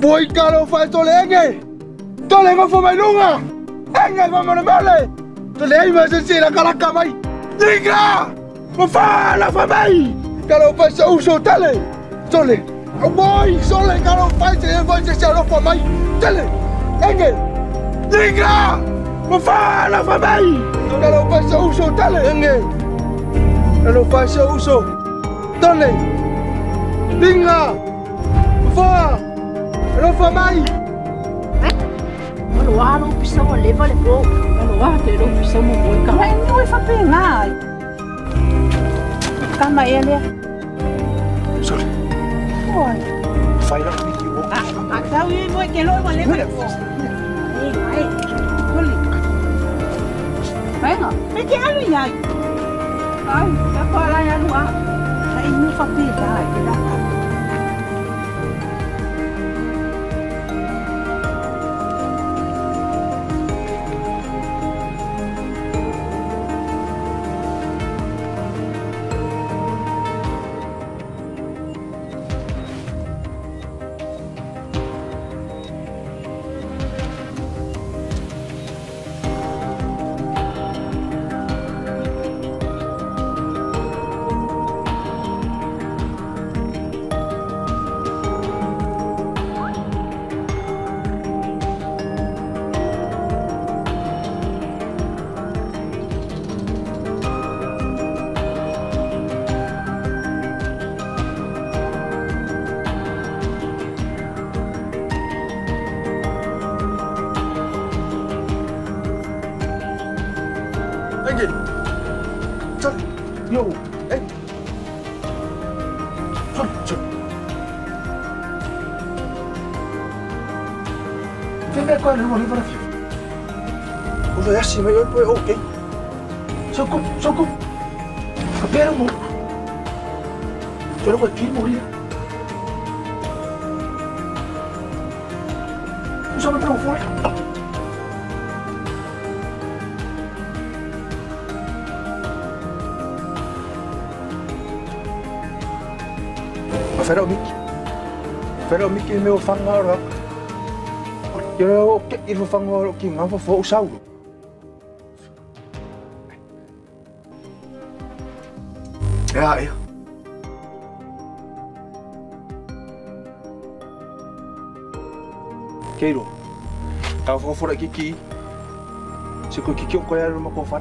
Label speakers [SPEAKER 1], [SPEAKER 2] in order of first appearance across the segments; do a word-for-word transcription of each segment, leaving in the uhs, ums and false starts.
[SPEAKER 1] Voi kalau fai tole enge. Tole nga fo mai lunga. Enge nga mana male. Tole ai ma se la kalaka mai. Liga! Ma fa la fa mai. Kalau fai sa uso tale. Tole. Voi sole kalau fai se voi se la fa mai. Tole. Enge. Liga! Ma fa la fa mai. Kalau fai sa uso tale enge. Kalau fai sa uso. Tole. Liga! Fa! Lo fa mai!
[SPEAKER 2] Ano wa lo pisau le vale po. Ano wa te lo pisau mo ko ka.
[SPEAKER 3] Ai ni oi fa pena. Ka mai ele.
[SPEAKER 1] Sorry.
[SPEAKER 3] Oi.
[SPEAKER 1] Fai la mi ki wo.
[SPEAKER 3] Ah, ta ui mo ke lo vale vale po. Ai, ai. Koli. Venga, me ke alu ya. Ai, ka pa la ya lu a. Ai ni fa pena, ke la.
[SPEAKER 1] Yo, eh. Sorry, sorry. Venga qua, non volevo la fine. Uso adesso, ma io poi, ok. Socco, socco. Capire un po'. Solo quel film morire. Non so, mi trovo fuori. Phải đâu Mickey? Phải đâu Mickey meu phăng ngao rồi. Giờ đâu cái ít phăng ngao kì ngao phô phô sao? Ya ya. Keiro. Tao phô phô lại kiki. Sẽ có kiki ông coi mà có phát.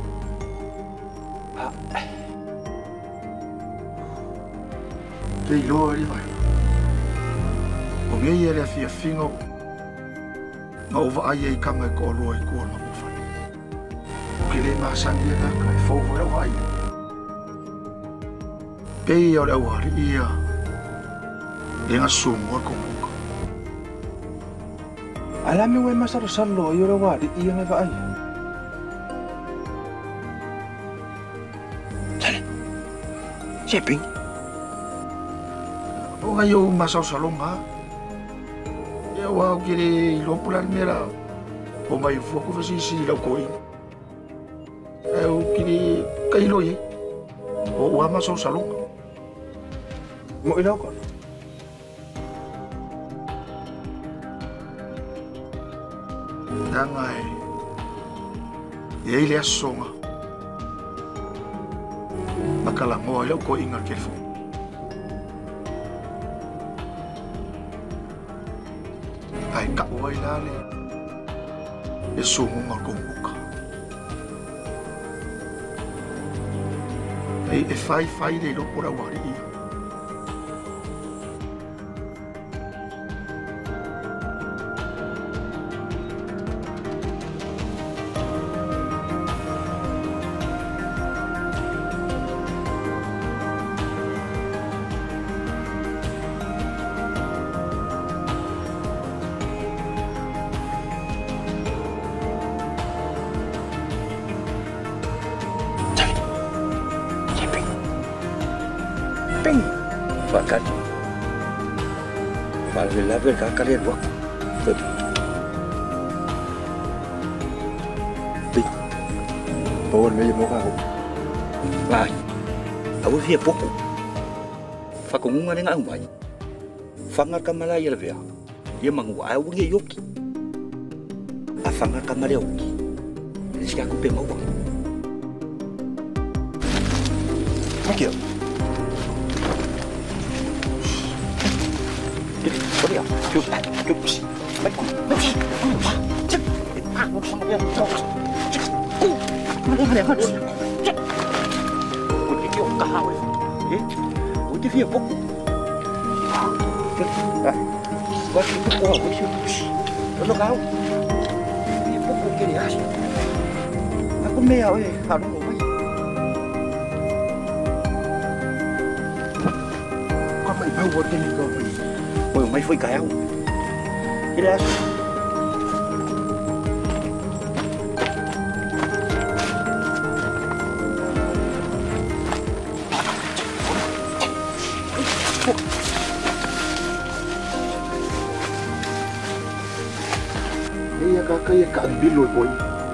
[SPEAKER 1] Kei loa ri mai. O ngei ere a fia fingo. Nga ova ai ei kanga i ko loa i kua ma kufani. O ke le maa sangi e kaka e faufu e au ai. Pei au le au hari ia. E nga sumu a kumuka. Alame ue masaro salo i ore wari ia ngai va ai. Sale. Seping. O ngai o masau salonga. E wa o kere lo pulan mera. O mai foku fa sisi la koi. E o kere kai lo ye. O wa masau salonga. Mo ila ko. Dangai. E ile asonga. Makala mo lo ko inga kelfo. Ai ka oi lale. E sumo ngal konguka. Ai e fai fai de lo pora wari. Bahkan Alhamdulillah berkah kalian buat Tapi Tapi Bawon meja muka aku Baik Aku siap pokok Fakungungan dengan aku baik Fangar kamalaya lebih
[SPEAKER 4] Ia mangua au nge yoki. Afanga kamare oki. Sika ku pe mawa. Makio. Có đi không? Chụp, chụp, mấy con, mấy con, chết, à, một con kia, chết, chết, mà đi mà để hết, chết, một cái kiểu cao ấy, thế, một cái phía bốc, chết, đây, có cái bốc của cái siêu, nó cao, cái bốc của kia đấy, à, con mèo ấy, hào nó ngủ mấy, con mày bao vốn cái này rồi. Ôi mày foi kéo. Cái đó. Đây cái cái cái bị lôi bôi.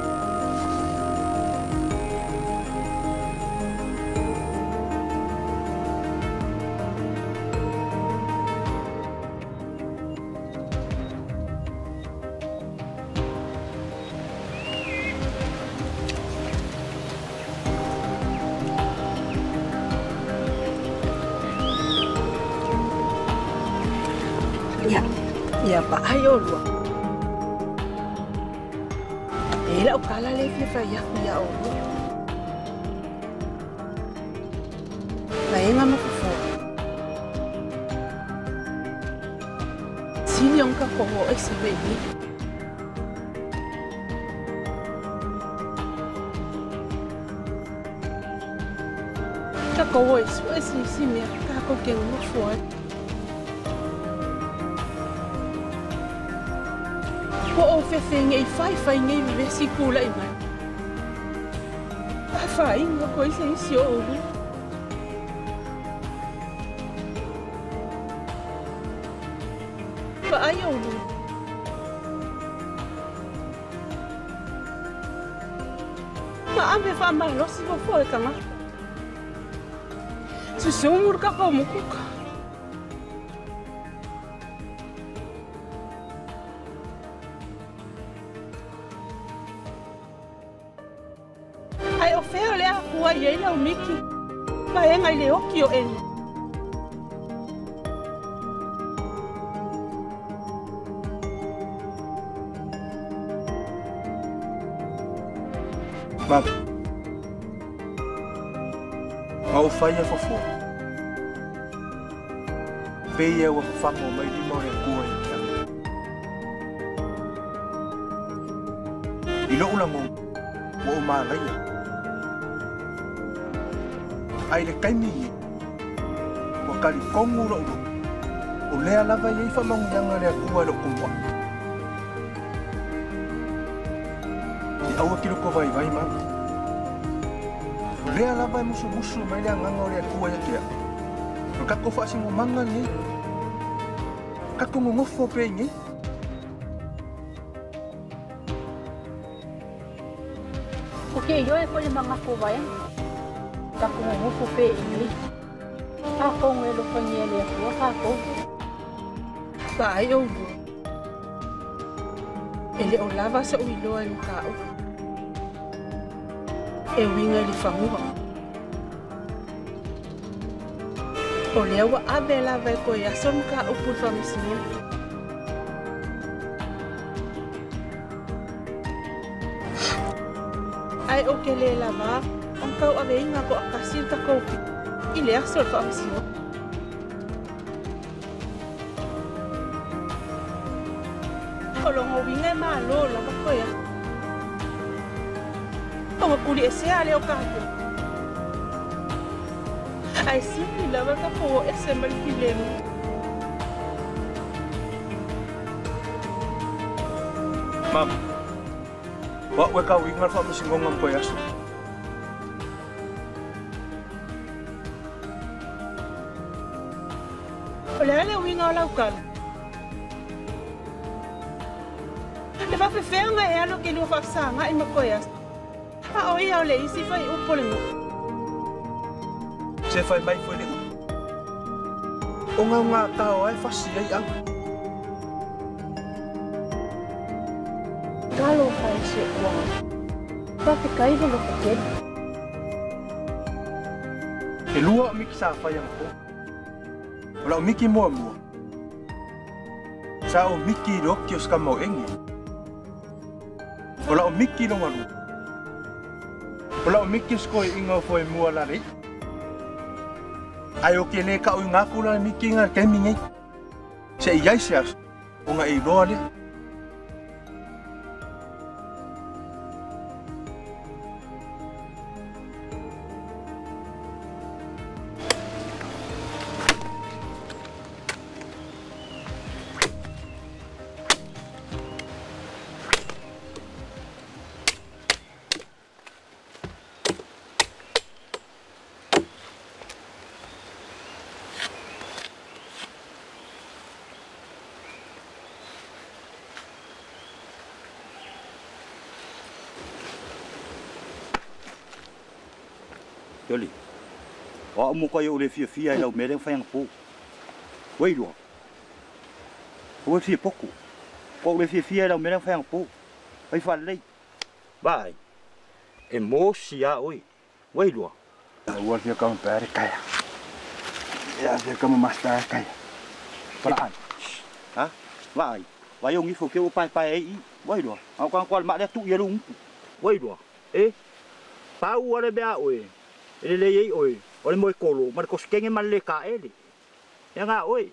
[SPEAKER 3] Ya pa ayo lu. Ela o kala le fi fa ya ya o. Vai nga mafufo. Sini ang ka ko o ese baby. Ka ko o ese ese simi ka ko ke mo fo. Ko o fefe ngai fai fai ngai vesi kula i mai. A fai nga ko ise isi o ulu. Pa ai o ulu. Ma ame fa ma losi ko fo e kama. Su sumur ka ko mukuka. Ai o feo le a kua i eila o miki. Ma e ngai le oki o eni.
[SPEAKER 4] Mam. Mau fai a fofo. Peia o fango mai di mo e kua i kia. Ilo ula mo. Mo ma ngai. Ai le kaimi o kali kongu ro ro o lea lava i fa mangu yanga le kua ro kumwa i awa kilo ko vai vai ma o lea lava i musu musu mai le nganga le kua ya kia o kako fa singo manga ni kako ngofo pe ni
[SPEAKER 2] Okay, yo e pole mga ko vai. Ako mo fo pe ini. Ako ngelo panyele ko ako.
[SPEAKER 3] Pa ai o ulu. Ele o lava sa uilo e lukao. E winga li famua. O lewa abe lava e ko ya som ka o pul famisinha. Ai o ke le lava, ang kau abe nga ko akasil ka kopi. Ile asol famisio. Kolongo winga malo la ko ya. O kuli ese ale o kato. Ai sini la va ka po ese mal filemo.
[SPEAKER 4] Mam. Wa we ka winga fa misingong ngam ko yaso.
[SPEAKER 3] Olha ela winga la ukal. Le va fe nga e ano ke no fa sanga i makoyas. A o ia le isi fa i upole mo.
[SPEAKER 4] Se fai mai foi le. O nga nga ka o ai fa si ai au.
[SPEAKER 2] Kalau fai se uang, tapi kai velo pakai.
[SPEAKER 1] E lua o miki sa whai ang po. Wala o miki mua mua. Sa o miki roki o ska mau engi. Wala o miki no malu. Wala o miki sko inga foi mua lari. Ai o kene ka o ngaku la miki nga kemi ngai. Se iai se as o nga i roa le.
[SPEAKER 4] Yoli, o mo kai o le fia fia lau mereng fai ang po. Wei lo. O fia poku. O le fia fia lau mereng fai ang po. Ai fa lei. Bai. E mo sia oi. Wei lo.
[SPEAKER 1] Ua fia kama pere kaya. Ia fia kama masta kaya. Paraan.
[SPEAKER 4] Ha? Bai. Vai ông ifo ke o pai pai ai. Wei lo. Au kan kwal mak dia tu ya lung. Wei lo. Eh. Pau ole bea oi. Ele le ei oi, ole moi kolo, mar ko skenge mal le ka ele. Ya nga oi.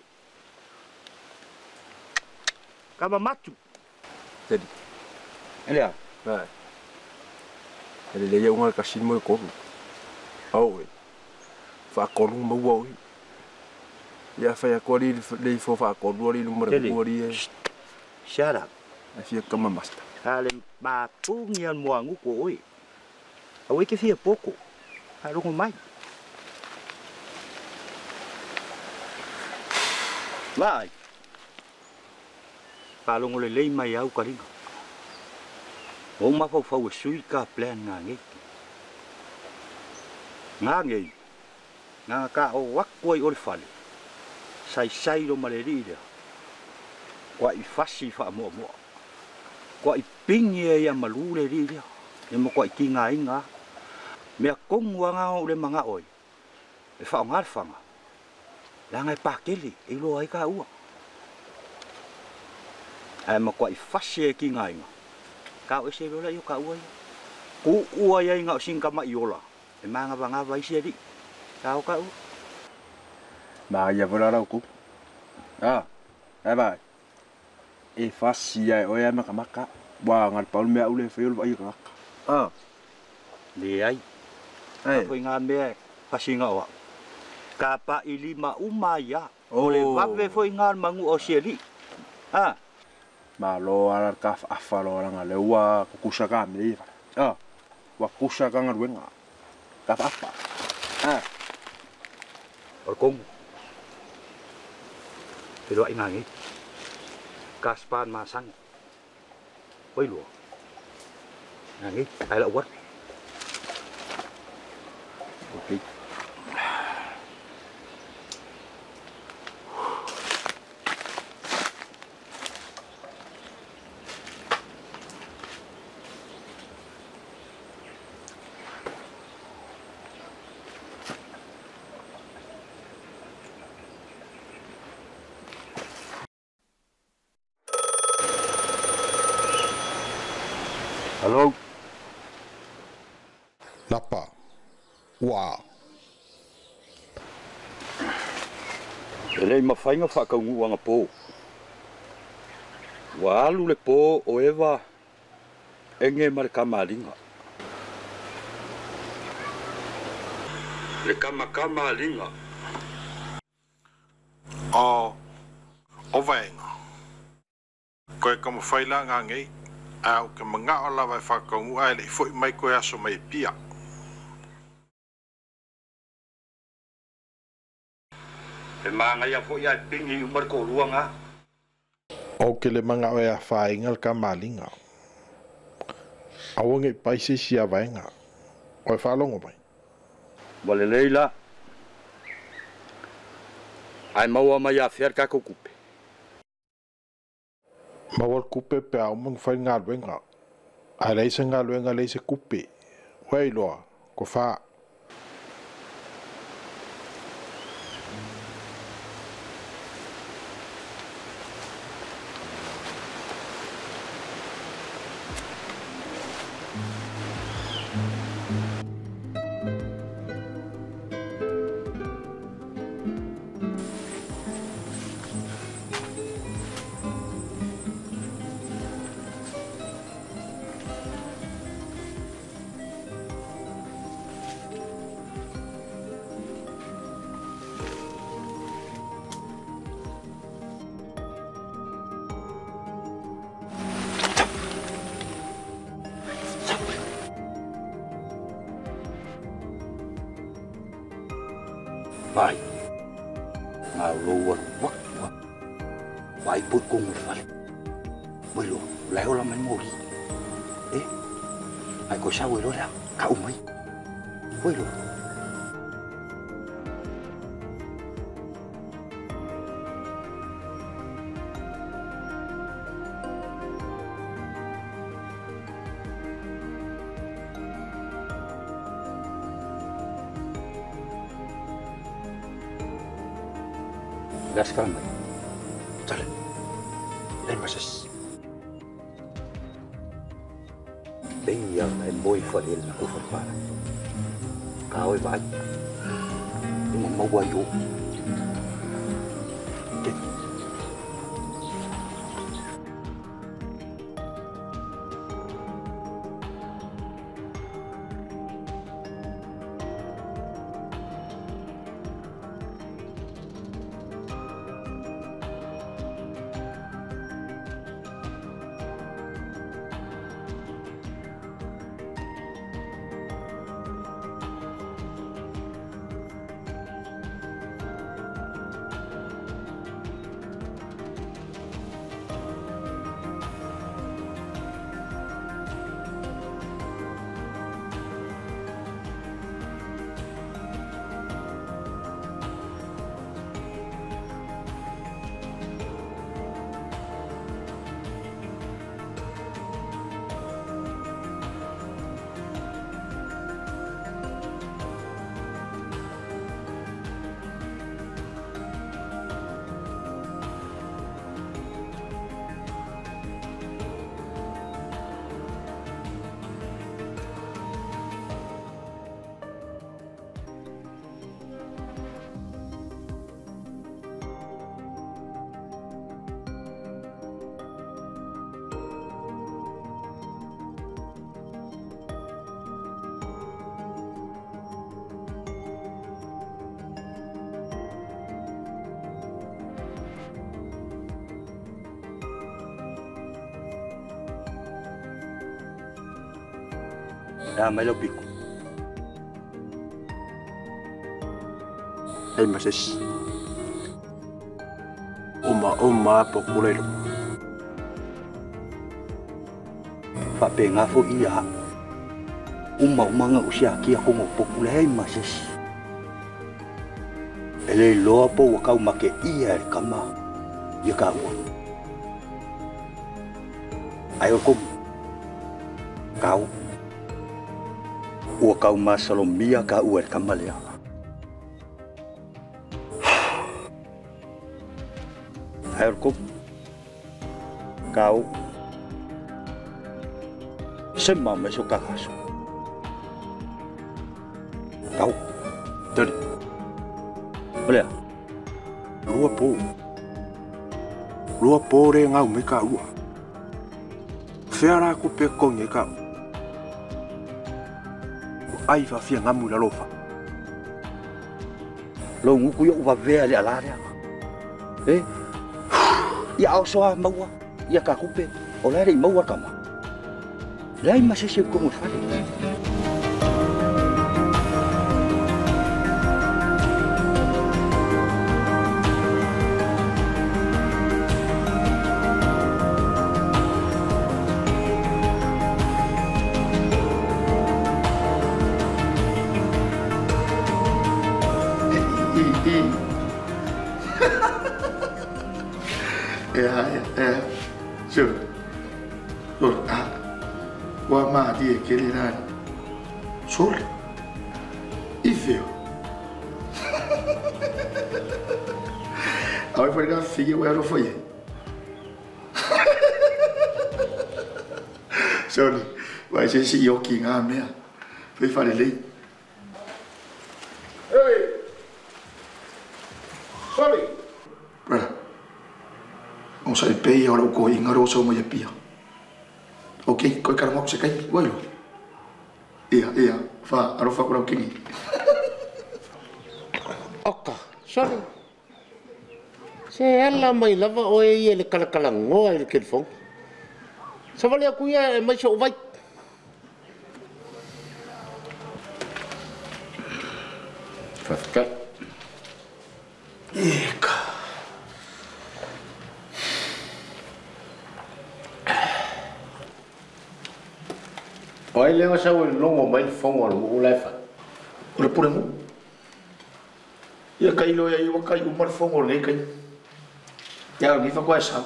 [SPEAKER 4] Kama matu.
[SPEAKER 1] Jadi.
[SPEAKER 4] Ele a.
[SPEAKER 1] Vai. Ele le ia unga kasin moi kolo. Au oi. Fa kolo mo oi. Ya fa ya ko li le fo fa kolo li numero ko li.
[SPEAKER 4] Shut up.
[SPEAKER 1] Afia kama masta.
[SPEAKER 4] Ale ba pungian moangu ko oi. Au ke fia pouco. Harungo mai. Vai. Palongo le lei mai au karinga. O ma fau fau sui ka plan nga nge. Nga nge. Nga ka o wakoi o le fale. Sai sai ro malerira. Kwa i fasi fa mo mo. Kwa i pingi e ia malule rira. E mo kwa i kinga inga. Mea kongua nga o le manga oi. E whao ngarwhanga. La ngai pākele, e lo ai ka ua. Ai ma kwa i whase e ki ngai nga. Ka o e se rola i o ka ua ia. Ku ua ia inga o singkama i ola. E manga wanga vai se ri. Ka o ka ua.
[SPEAKER 1] Ma ia vola rau ku. Ah, ai vai. E whasi ai o ia maka maka. Wa ngar paul mea ule whaiol vai ka maka.
[SPEAKER 4] Ah. Le ai. Apa inga me pasinga wa. Kapa ilima umaya. Ole vape foi inga mangu o seli. Ha.
[SPEAKER 1] Ma lo ala ka afa lo nga le wa kukusa ka me. Ah. Wa kusa ka nga wenga. Ka apa. Ah.
[SPEAKER 4] Or kong. Pero inga ngi. Kaspan masang. Wei lo. Ngi, ai la wat. Okay.
[SPEAKER 1] Hello.
[SPEAKER 5] Lapa. Wow.
[SPEAKER 4] Ele ma fainga fa ka ngu anga po. Wa alu le po o eva enge mar kamalinga. Le kama kamalinga.
[SPEAKER 5] O o vaenga. Koe ka mo faila nga ngai. Au ke mga ola vai fa ka ngu ai le foi mai koe aso mai pia.
[SPEAKER 4] E manga ia fo ia pingi umar ko luanga.
[SPEAKER 5] O ke le manga o ia whainga ka malinga. Awange paise sia vaenga. O e whalongo mai.
[SPEAKER 4] Wale leila. Ai maua mai a fer ka ko kupe.
[SPEAKER 5] Mawal kupe pe au mang whainga venga. Ai lei se ngaluenga lei se kupi. Wai loa, ko wha.
[SPEAKER 4] Vai, ngào lùa quắc quắc, vai bút cung một phải, bây giờ léo lắm anh ngồi, ế, ai có sao vậy đó nào, cả ông ấy, bây giờ. Gas sekarang, Mbak. Jalan. Lên masas. Tinggal main boy fadil aku farfar. Kau baik. Ini mau buat yuk. Damay lo pico. Ay masas. Uma uma populero. Pape nga fo iya. Uma uma nga usia kia ko mo populay masas. Ele lo po wakau make iya kama. Ya ka wo. Ayo kom. Kau ua kau masalomia ka uer kamalia. Herkom, kau semua masuk kakas. Kau, tadi, boleh? Lua po, lua po re ngau me ka ua. Fiara aku pekong ye kau. Ai va fia ngamu la lofa. Lo nguku yo va ve ale alaria. Eh? Ya au soa maua. Ya ka kupe. Ola ri maua kama. Lai masih ko mo fale. Ya, ya, ya. Sure. Look, ah,
[SPEAKER 1] Wa ma di che li dai. Sol. Ifeo. Ai foi da filha o ero foi. Sorry. Vai ser se eu que ngam né. Foi fare lei. Ei. Sorry. Bra. On sai pei ora ko ingaro so mo pia. Ok, kau ikan mau sekai, boleh? Iya, iya, fa, aru fa kurang kini.
[SPEAKER 6] Oka, sorry. Saya lama mai lava oi ye le kala kala ngoa le kelfong. Savale aku ya mai so vai. Fakat.
[SPEAKER 1] Eka.
[SPEAKER 6] Oi le sa o longo mai fongo o lefa.
[SPEAKER 1] Ora por mo. Ia kai lo ia i wakai o mar fongo le kai. Ya ni fa kwa sa.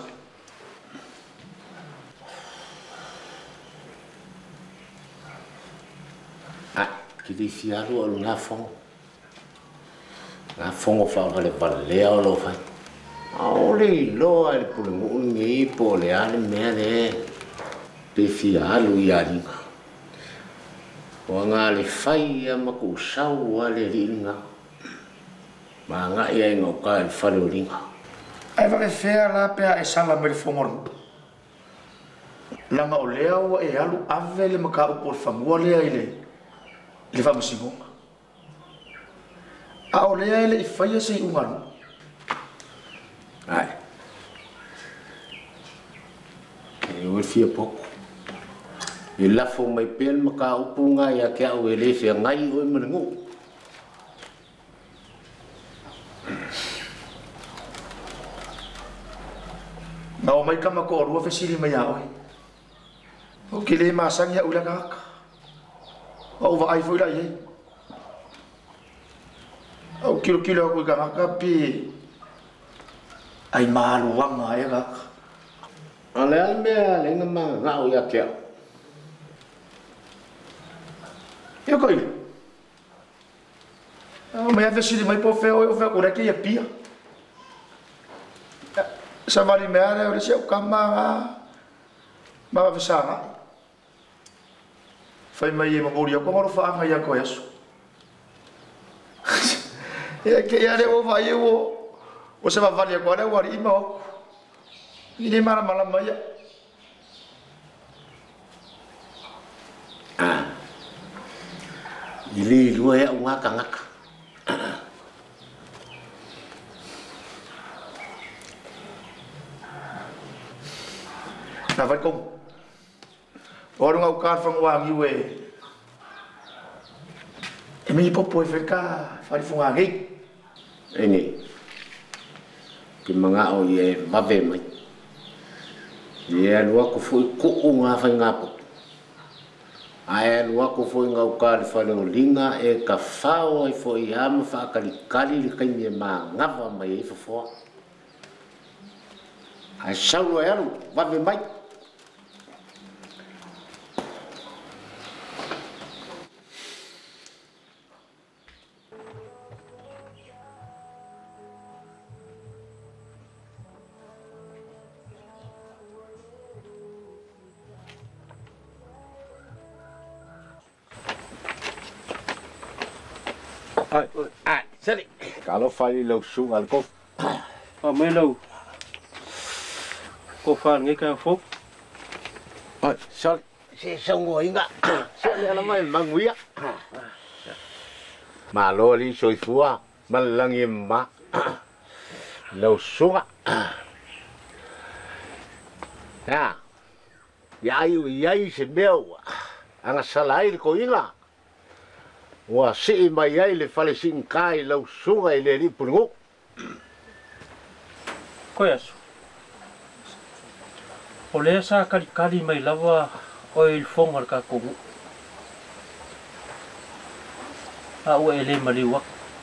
[SPEAKER 6] Ah, que difiaro o na fongo. Na fongo fa le vale o lo fa. Ole lo al por mo ni po le ale me de. Difiaro ia ni. O ngā le whai a maku sau a le ringa. Ma ngā ia inga o ka e whare o ringa.
[SPEAKER 1] Ai wake whea la pea e sala me le fongoru. Langa o lea ua e alu ave le maka upo le whamua lea i le. I le whamusingonga. A o lea ele i whaia se i ungaru.
[SPEAKER 6] Ai. E ue fia poko. I lafo mai pen maka upunga ia kia o ele fia ngai o i maringu.
[SPEAKER 1] Nga o mai kama ko orua fesiri mai aoi. O ki le masangi a ula kaka. O uwa ai fwila iei. O kilo kilo aku i kaka pi. Ai malu wanga e kaka.
[SPEAKER 6] Ale al mea le nga maa ngau ia kia.
[SPEAKER 1] Ia koi. O mea fesiri mai po feo o feo kore ki ia pia. Sa vali mea re o le se o kama nga. Maa fesanga. Fai mai e mamori au komaro whaanga ia koe asu. Ia ke ia re o vai o. O se vali a koe re wari ima o. I ne mara malama ia.
[SPEAKER 6] Ah. Ili lua ya ngaka ngaka.
[SPEAKER 1] Na vai kom. Ora ngau ka fang wang iwe. E mi popo e feka fari funga ngi.
[SPEAKER 6] Ini. Ki manga o ye mave mai. Ye lua ku fu ku unga fa ngapo. Ai lua ku fu ngau ka le fale o linga e ka fao e fo i ama fa kali kali le kai me ma ngava mai e fo fo. Ai sau e alu mave mai.
[SPEAKER 4] Ai,
[SPEAKER 6] ai, sali. Kalau fali lau su al ko.
[SPEAKER 4] Pa mai lau. Ko fa ngai ka fo.
[SPEAKER 6] Ai, sali. Se song ngoi nga. Sali ala mai manguia. Ma lo li soi fua, malangi ma. Lau su. Ya. Ya yu ya se meu. Anga salai ko inga. Wa si mai ai le fale sin kai lau sunga i le ri pungu.
[SPEAKER 4] Koe asu. O lea sa kali kali mai lava o il fonga ka kongu. A ua ele maliwa.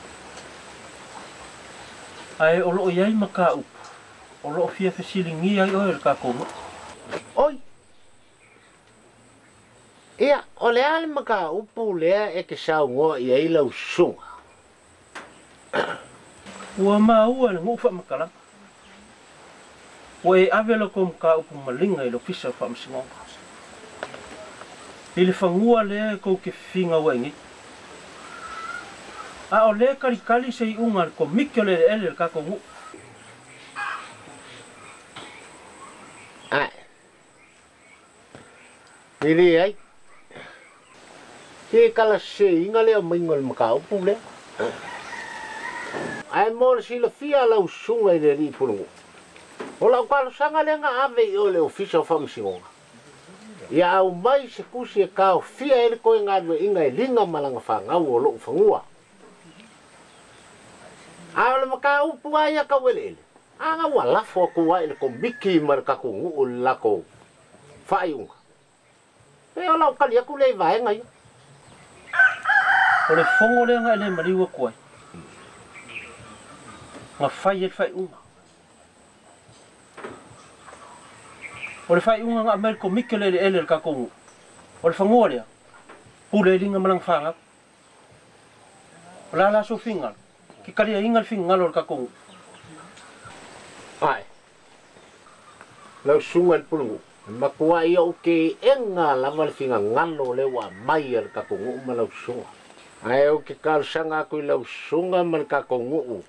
[SPEAKER 4] Ai o loo iai maka upu. O loo fia fesilingi ai o il ka kongu.
[SPEAKER 6] Oi. o le ale maka upu lea e ke saungoa i ai lau sunga.
[SPEAKER 7] Ua maua le ngu whamakala. Ua e awela ko mka upu malinga i lo fisa whamasingonga. I le whangua lea kou ke whinga wengi. A o lea karikali se i unga ko mikio le ele le kako ngu.
[SPEAKER 6] Ai. Niri ai. Ke kala se inga lea maingo le maka upu lea. Ai mōre si la fia lau sunga i le li pulungu. O lau kalo sanga le nga ave i o le ofisa o whamisingonga. Ia au mai se kusi e kao fia ele koe ngadwe inga e linga malanga whangau o loo whangua. Ao le maka upu ai a kawele ele. Anga ua lafo a kua ele ko miki marakaku ngu o lako whaiunga. E o lau kali aku le vae ngai.
[SPEAKER 7] O le whongo le nga ele mariwa koe. Nga whai ele whaiunga. O le whaiunga nga amel ko miki le ele le kako ngu. O le whangoa lea. Pule linga malang whanga. O la la so fingal. Ki karia ingal fingalo le kako ngu.
[SPEAKER 6] Ai. Lau sunga le pulungu. Makua ia uke enga lama le finga ngalo le wa mai le kako ngu ma lau sunga. Ai o ke kalu sanga aku i lau sunga ma le kako ngu.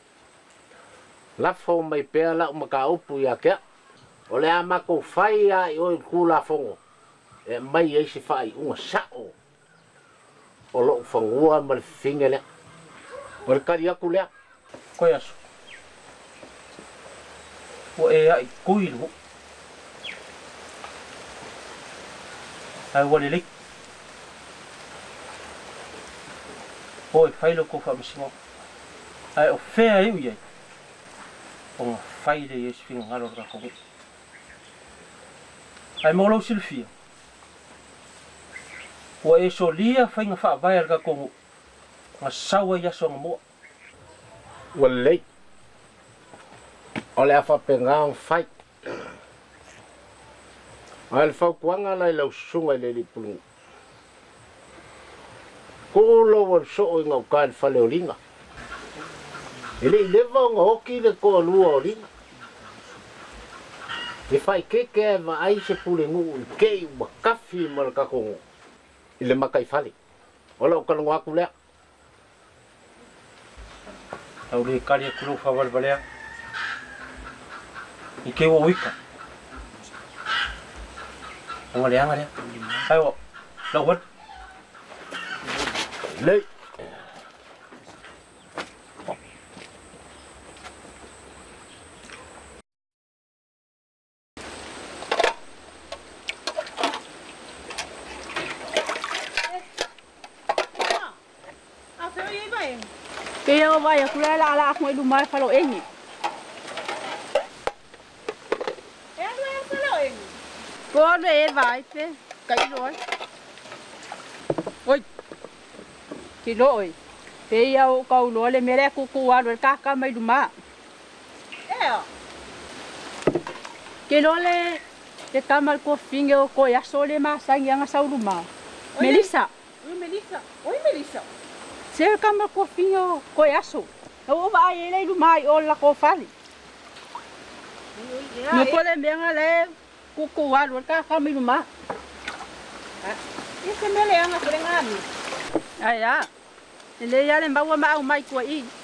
[SPEAKER 6] Lafo mai pea la umaka upu ia kea. O le amako whai a i oi kula fongo. E mai eisi whai unga sao. O lo whangua ma le finga lea. O le kari aku lea.
[SPEAKER 7] Koe aso. O e ai kui lu. Ai wale lik. O e whailo ko whamisingo. Ai o whea iu iai. O ngā whaile i esi whinga ngaro rako ngi. Ai maulau silfia. O e so lia whainga whaavai al kako ngu. Ngā saua i aso ngā mua.
[SPEAKER 6] Walei. O le afa pengang fight. Ai le whaupuanga lai lau sunga i le li pulungu. Kolo wal so o ngau kai le whale o ringa. Ele i lewa o ngā hoki le koa lua o ringa. E whai keke e ma ai se pule ngu i kei ua kafi ma le kako ngu. I le makai whale. O lau kanongo aku lea.
[SPEAKER 7] Tau le kari e kulu whawal balea. I ke o wika. O ngā leanga lea. Ai o, lau wat.
[SPEAKER 6] Lei.
[SPEAKER 2] Kaya o vai aku la la aku i lumai falo engi.
[SPEAKER 3] E anu e falo engi?
[SPEAKER 2] Ko le e vai te kai roi. Oi. Ki loi. Pe ia o kau lo le mere ku ku wa le ka ka mai luma.
[SPEAKER 3] E o.
[SPEAKER 2] Ki lo le te tamal ko finge o ko ya so le ma sang yang sa luma. Melissa.
[SPEAKER 3] Oi Melissa. Oi Melissa.
[SPEAKER 2] Se kama ko fingo ko yaso. O va ele lu mai o la ko fali. No pole benga le ku ku wa lu ka ka mi lu ma.
[SPEAKER 3] Ese mele anga por ngami.
[SPEAKER 2] Ai ya. Ele ya le ba wa ma mai ko i.